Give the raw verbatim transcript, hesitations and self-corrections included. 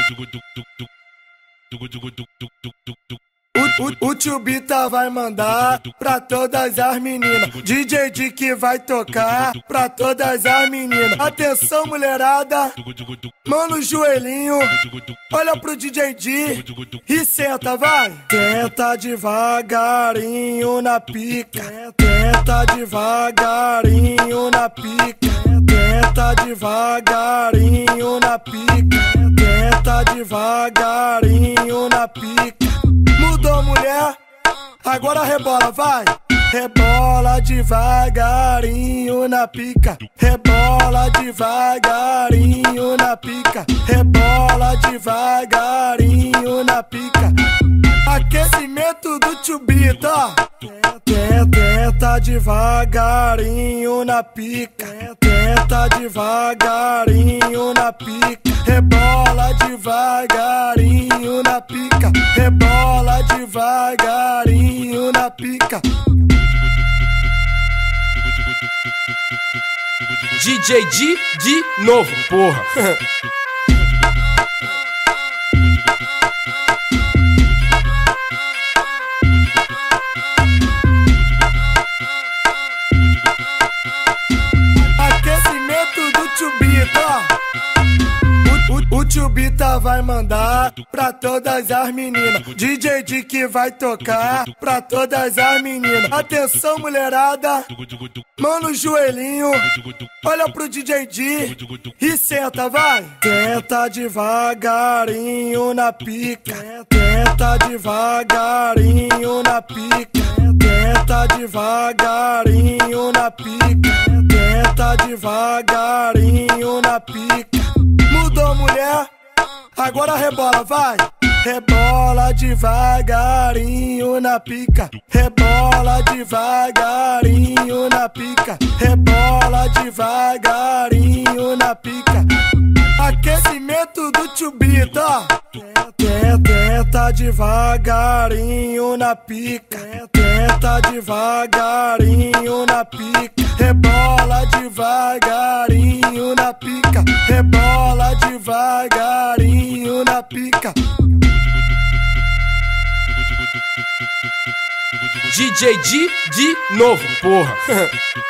O, o, o tio Bita vai mandar pra todas as meninas. D J D que vai tocar pra todas as meninas. Atenção, mulherada, mano, o joelhinho. Olha pro D J D e senta, vai. Tenta devagarinho na pica. Tenta devagarinho na pica. Tenta devagarinho na pica. Tenta devagarinho na pica. Mudou, mulher, agora rebola, vai. Rebola devagarinho na pica. Rebola devagarinho na pica. Rebola devagarinho na pica. Aquecimento do tio Bita, ó. Tenta devagarinho na pica. Tenta devagarinho na pica. Rebola devagarinho na pica. Rebola devagarinho na pica. D J D de novo, porra. Aquecimento do tio Bita, ó. O, o tio Bita vai mandar pra todas as meninas. D J D que vai tocar pra todas as meninas. Atenção, mulherada, mano, o joelhinho. Olha pro D J D e senta, vai. Tenta devagarinho na pica. Tenta devagarinho na pica. Tenta devagarinho na pica. Tenta devagarinho na pica. Mudou, mulher, agora rebola, vai. Rebola devagarinho na pica. Rebola devagarinho na pica. Rebola devagarinho na pica. Aquecimento do tio Bita, ó. Tenta devagarinho na pica. Tenta devagarinho na pica. Rebola devagarinho na pica. Rebola devagarinho na pica. D J D de novo, porra.